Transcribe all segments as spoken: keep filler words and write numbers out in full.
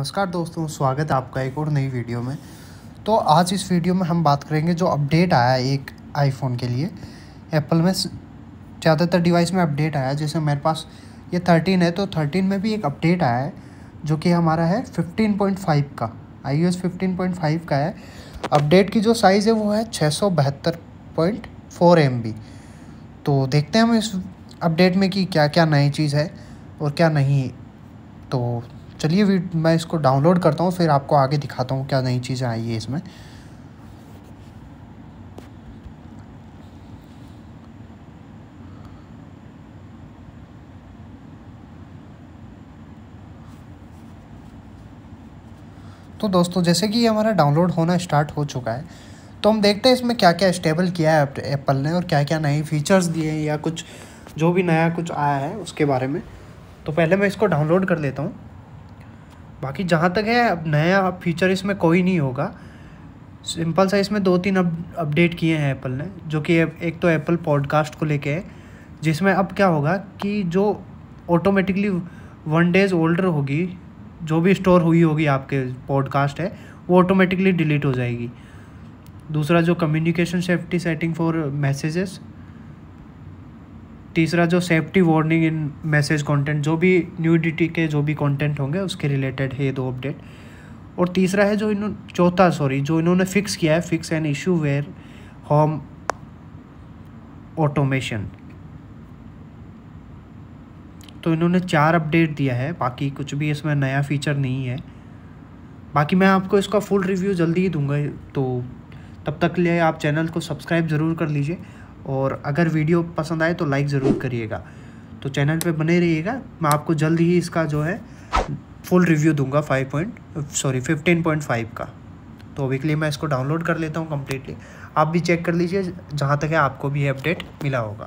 नमस्कार दोस्तों, स्वागत है आपका एक और नई वीडियो में। तो आज इस वीडियो में हम बात करेंगे जो अपडेट आया है एक आईफोन के लिए। एप्पल में ज़्यादातर डिवाइस में अपडेट आया है, जैसे मेरे पास ये थर्टीन है तो थर्टीन में भी एक अपडेट आया है जो कि हमारा है फिफ्टीन पॉइंट फाइव का, I O S fifteen point five का है। अपडेट की जो साइज़ है वो है छः सौ बहत्तर पॉइंट फोर एम बी। तो देखते हैं हम इस अपडेट में कि क्या क्या नई चीज़ है और क्या नहीं। तो चलिए मैं इसको डाउनलोड करता हूँ, फिर आपको आगे दिखाता हूँ क्या नई चीज़ें आई है इसमें। तो दोस्तों जैसे कि ये हमारा डाउनलोड होना स्टार्ट हो चुका है, तो हम देखते हैं इसमें क्या क्या स्टेबल किया है एप्पल ने और क्या क्या नए फीचर्स दिए हैं या कुछ जो भी नया कुछ आया है उसके बारे में। तो पहले मैं इसको डाउनलोड कर लेता हूँ। बाकी जहाँ तक है अब नया फीचर इसमें कोई नहीं होगा, सिंपल सा इसमें दो तीन अप, अपडेट किए हैं एप्पल ने, जो कि एक तो एप्पल पॉडकास्ट को लेके है, जिसमें अब क्या होगा कि जो ऑटोमेटिकली वन डेज ओल्डर होगी, जो भी स्टोर हुई होगी आपके पॉडकास्ट है वो ऑटोमेटिकली डिलीट हो जाएगी। दूसरा जो communication safety setting for messages. तीसरा जो safety warning in message content, जो भी न्यूडिटी के जो भी कंटेंट होंगे उसके रिलेटेड है ये दो अपडेट। और तीसरा है जो इन्होंने चौथा सॉरी जो इन्होंने फिक्स किया है, fix an issue where home automation. तो इन्होंने चार अपडेट दिया है, बाकी कुछ भी इसमें नया फीचर नहीं है। बाकी मैं आपको इसका फुल रिव्यू जल्दी ही दूंगा, तो तब तक के लिए आप चैनल को सब्सक्राइब ज़रूर कर लीजिए और अगर वीडियो पसंद आए तो लाइक ज़रूर करिएगा। तो चैनल पे बने रहिएगा, मैं आपको जल्द ही इसका जो है फुल रिव्यू दूंगा five point sorry fifteen point five का। तो अभी के लिए मैं इसको डाउनलोड कर लेता हूँ कम्प्लीटली। आप भी चेक कर लीजिए जहाँ तक है आपको भी ये अपडेट मिला होगा।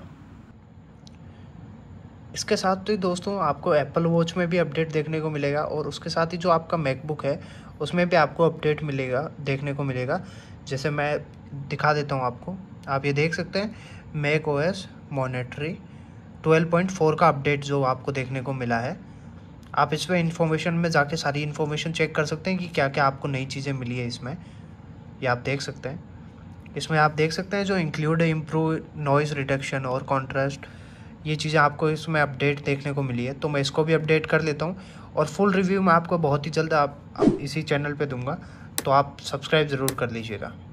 इसके साथ तो ही दोस्तों आपको एप्पल वॉच में भी अपडेट देखने को मिलेगा और उसके साथ ही जो आपका मैकबुक है उसमें भी आपको अपडेट मिलेगा देखने को मिलेगा। जैसे मैं दिखा देता हूँ आपको, आप ये देख सकते हैं Mac O S Monterey twelve point four का अपडेट जो आपको देखने को मिला है। आप इस पर इन्फॉर्मेशन में जाके सारी इन्फॉर्मेशन चेक कर सकते हैं कि क्या क्या आपको नई चीज़ें मिली है इसमें, ये आप देख सकते हैं। इसमें आप देख सकते हैं जो इंक्लूड इम्प्रूव नॉइज़ रिडक्शन और कॉन्ट्रास्ट, ये चीज़ें आपको इसमें अपडेट देखने को मिली है। तो मैं इसको भी अपडेट कर लेता हूँ और फुल रिव्यू मैं आपको बहुत ही जल्द आप, आप इसी चैनल पे दूंगा, तो आप सब्सक्राइब ज़रूर कर लीजिएगा।